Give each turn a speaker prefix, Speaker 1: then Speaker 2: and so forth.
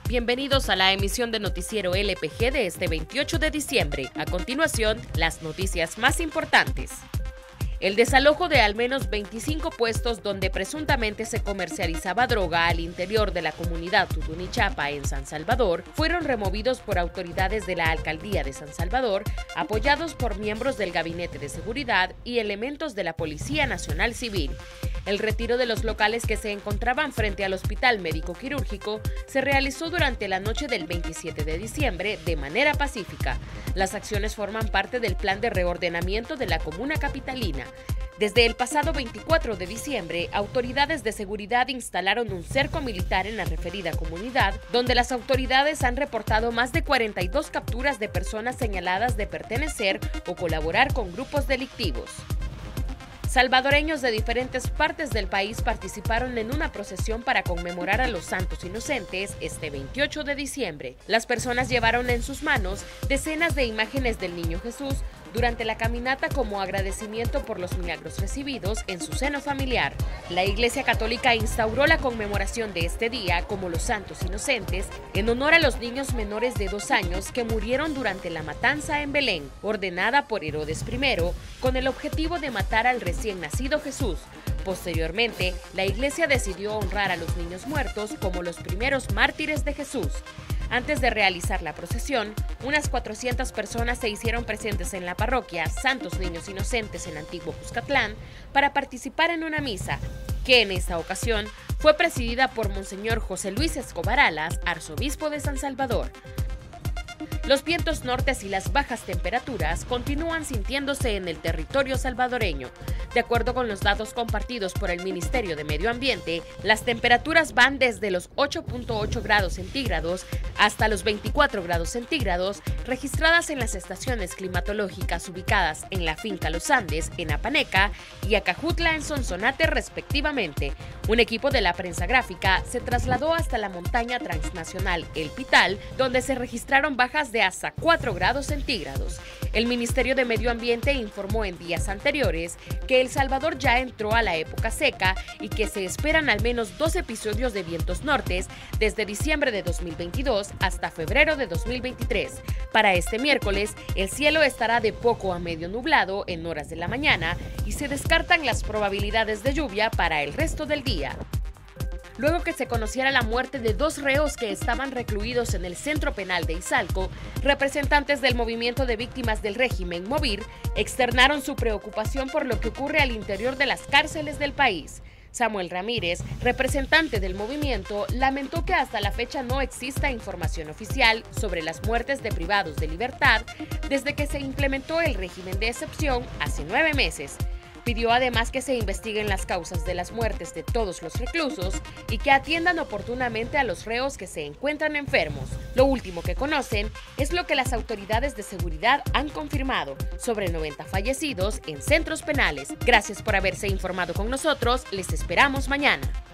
Speaker 1: Bienvenidos a la emisión de Noticiero LPG de este 28 de diciembre. A continuación, las noticias más importantes. El desalojo de al menos 25 puestos donde presuntamente se comercializaba droga al interior de la comunidad Tutunichapa en San Salvador fueron removidos por autoridades de la Alcaldía de San Salvador, apoyados por miembros del Gabinete de Seguridad y elementos de la Policía Nacional Civil. El retiro de los locales que se encontraban frente al Hospital Médico Quirúrgico se realizó durante la noche del 27 de diciembre de manera pacífica. Las acciones forman parte del plan de reordenamiento de la comuna capitalina. Desde el pasado 24 de diciembre, autoridades de seguridad instalaron un cerco militar en la referida comunidad, donde las autoridades han reportado más de 42 capturas de personas señaladas de pertenecer o colaborar con grupos delictivos. Salvadoreños de diferentes partes del país participaron en una procesión para conmemorar a los santos inocentes este 28 de diciembre. Las personas llevaron en sus manos decenas de imágenes del Niño Jesús durante la caminata como agradecimiento por los milagros recibidos en su seno familiar. La Iglesia Católica instauró la conmemoración de este día como los santos inocentes en honor a los niños menores de 2 años que murieron durante la matanza en Belén, ordenada por Herodes I, con el objetivo de matar al recién nacido Jesús. Posteriormente, la Iglesia decidió honrar a los niños muertos como los primeros mártires de Jesús. Antes de realizar la procesión, unas 400 personas se hicieron presentes en la parroquia Santos Niños Inocentes en Antiguo Cuscatlán para participar en una misa, que en esta ocasión fue presidida por Monseñor José Luis Escobar Alas, arzobispo de San Salvador. Los vientos nortes y las bajas temperaturas continúan sintiéndose en el territorio salvadoreño. De acuerdo con los datos compartidos por el Ministerio de Medio Ambiente, las temperaturas van desde los 8.8 grados centígrados hasta los 24 grados centígrados registradas en las estaciones climatológicas ubicadas en la finca Los Andes, en Apaneca, y Acajutla, en Sonsonate, respectivamente. Un equipo de la prensa gráfica se trasladó hasta la montaña transnacional El Pital, donde se registraron bajas de hasta 4 grados centígrados. El Ministerio de Medio Ambiente informó en días anteriores que El Salvador ya entró a la época seca y que se esperan al menos 2 episodios de vientos nortes desde diciembre de 2022 hasta febrero de 2023. Para este miércoles, el cielo estará de poco a medio nublado en horas de la mañana y se descartan las probabilidades de lluvia para el resto del día. Luego que se conociera la muerte de 2 reos que estaban recluidos en el centro penal de Izalco, representantes del movimiento de víctimas del régimen MOVIR externaron su preocupación por lo que ocurre al interior de las cárceles del país. Samuel Ramírez, representante del movimiento, lamentó que hasta la fecha no exista información oficial sobre las muertes de privados de libertad desde que se implementó el régimen de excepción hace 9 meses. Pidió además que se investiguen las causas de las muertes de todos los reclusos y que atiendan oportunamente a los reos que se encuentran enfermos. Lo último que conocen es lo que las autoridades de seguridad han confirmado, sobre 90 fallecidos en centros penales. Gracias por haberse informado con nosotros, les esperamos mañana.